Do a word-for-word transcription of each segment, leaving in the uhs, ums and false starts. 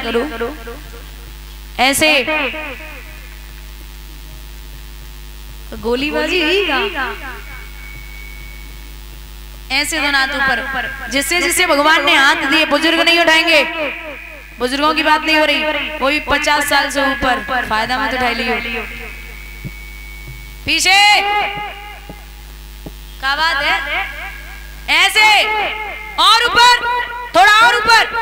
करो ऐसे गोलीबाजी ही का ऐसे दोनों हाथ ऊपर, जिससे जिससे भगवान ने हाथ दिए। बुजुर्ग नहीं उठाएंगे, बुजुर्गों की बात नहीं हो रही, वो भी पचास साल से ऊपर, फायदा मत उठा लियो। पीछे क्या बात है, ऐसे और ऊपर, थोड़ा और ऊपर।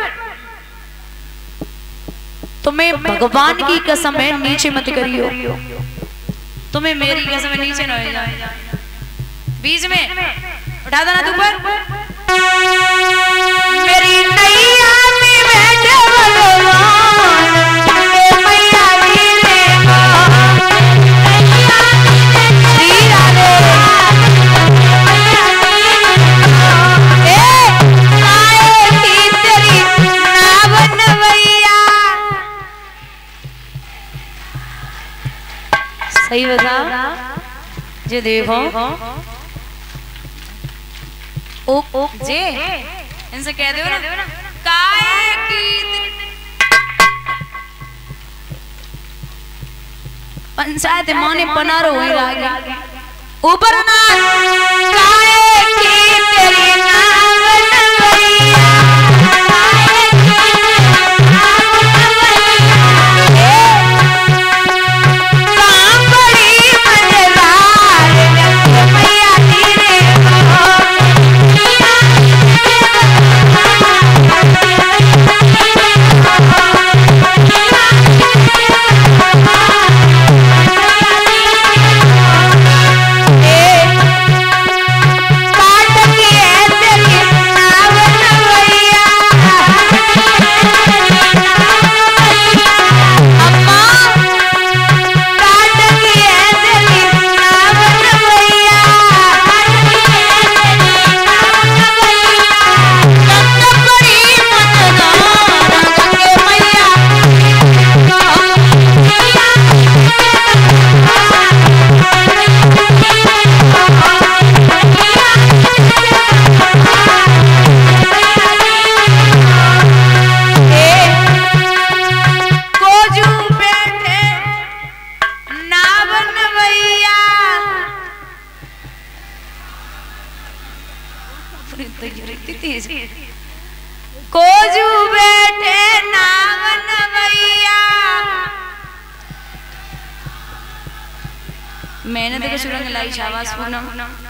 तुम्हें भगवान की कसम है नीचे मत करियो, तुम्हें मेरी कसम है नीचे न हो जाए। बीच में उठा देना तू ऊपर। मेरी नैया में बैठे भगवान, मैया वीरे श्री राधे। ए आए की तेरी नावन भैया, सही बता जे देखो ओ ओ जे इनसे कह दो ना, काहे की पंचायत माने पनारो हुई रागी ऊपर ना, काहे की तेरी नावन भैया, काम बड़ी मजेदार मैया वीरे कोजू बैठे नावन भैया। मैंने देखो सुरंग लाई शाबाश पूनम।